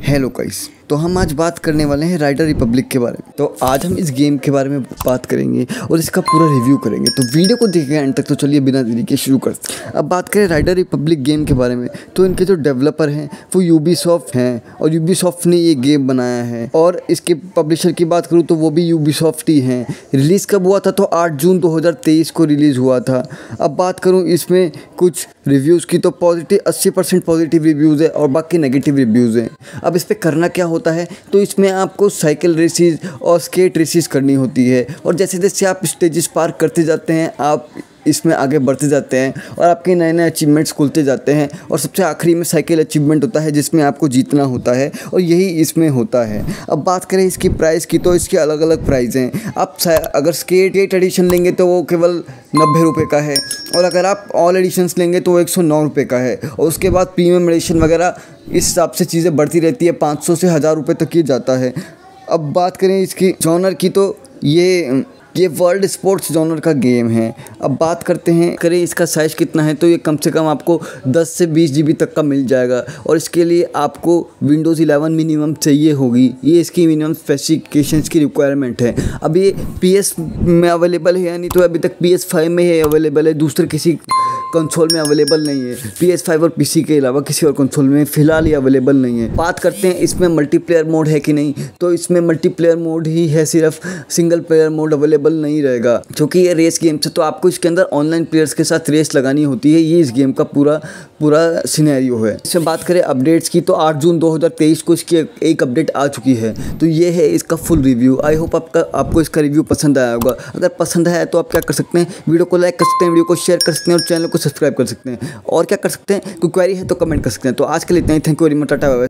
Hello guys, तो हम आज बात करने वाले हैं राइडर रिपब्लिक के बारे में। तो आज हम इस गेम के बारे में बात करेंगे और इसका पूरा रिव्यू करेंगे। तो वीडियो को देखिए एंड तक। तो चलिए बिना देरी के शुरू करते हैं। अब बात करें राइडर रिपब्लिक गेम के बारे में, तो इनके जो डेवलपर हैं वो यूबीसॉफ्ट हैं और यूबीसॉफ्ट ने ये गेम बनाया है। और इसके पब्लिशर की बात करूँ तो वो भी यूबीसॉफ्ट ही हैं। रिलीज़ कब हुआ था? तो 8 जून 2023 को रिलीज़ हुआ था। अब बात करूँ इसमें कुछ रिव्यूज़ की, तो पॉजिटिव 80% पॉजिटिव रिव्यूज़ है और बाकी नेगेटिव रिव्यूज़ हैं। अब इस पर करना क्या होता है, तो इसमें आपको साइकिल रेसेस और स्केट रेसेस करनी होती है। और जैसे जैसे आप स्टेजेस पार करते जाते हैं, आप इसमें आगे बढ़ते जाते हैं और आपके नए नए अचीवमेंट्स खुलते जाते हैं। और सबसे आखिरी में साइकिल अचीवमेंट होता है जिसमें आपको जीतना होता है, और यही इसमें होता है। अब बात करें इसकी प्राइस की, तो इसके अलग अलग प्राइस हैं। आप अगर स्केट एडिशन लेंगे तो वो केवल 90 रुपये का है, और अगर आप ऑल एडिशंस लेंगे तो वो 109 रुपये का है। और उसके बाद प्रीमियम एडिशन वगैरह इस हिसाब से चीज़ें बढ़ती रहती है, 500 से 1000 रुपये तक की जाता है। अब बात करें इसकी जॉनर की, तो ये वर्ल्ड स्पोर्ट्स जॉनर का गेम है। अब बात करते हैं इसका साइज़ कितना है, तो ये कम से कम आपको 10 से 20 GB तक का मिल जाएगा। और इसके लिए आपको विंडोज़ 11 मिनिमम चाहिए होगी। ये इसकी मिनिमम स्पेसिफिकेशंस की रिक्वायरमेंट है। अब ये PS में अवेलेबल है या नहीं, तो अभी तक PS5 में ही अवेलेबल है, दूसरे किसी कंसोल में अवेलेबल नहीं है। PS5 और PC के अलावा किसी और कंसोल में फ़िलहाल ये अवेलेबल नहीं है। बात करते हैं इसमें मल्टीप्लेयर मोड है कि नहीं, तो इसमें मल्टीप्लेयर मोड ही है, सिर्फ सिंगल प्लेयर मोड अवेलेबल नहीं रहेगा। क्योंकि ये रेस गेम है तो आपको इसके अंदर ऑनलाइन प्लेयर्स के साथ रेस लगानी होती है। ये इस गेम का पूरा सिनेरियो है। इससे बात करें अपडेट्स की, तो 8 जून 2023 को इसकी एक अपडेट आ चुकी है। तो ये है इसका फुल रिव्यू। आई होप आपको इसका रिव्यू पसंद आया होगा। अगर पसंद आया तो आप क्या कर सकते हैं, वीडियो को लाइक कर सकते हैं, वीडियो को शेयर कर सकते हैं और चैनल को सब्सक्राइब कर सकते हैं। और क्या कर सकते हैं, कोई क्वेरी है तो कमेंट कर सकते हैं। तो आज के लिए इतना ही। Thank you very much. Tata bye bye.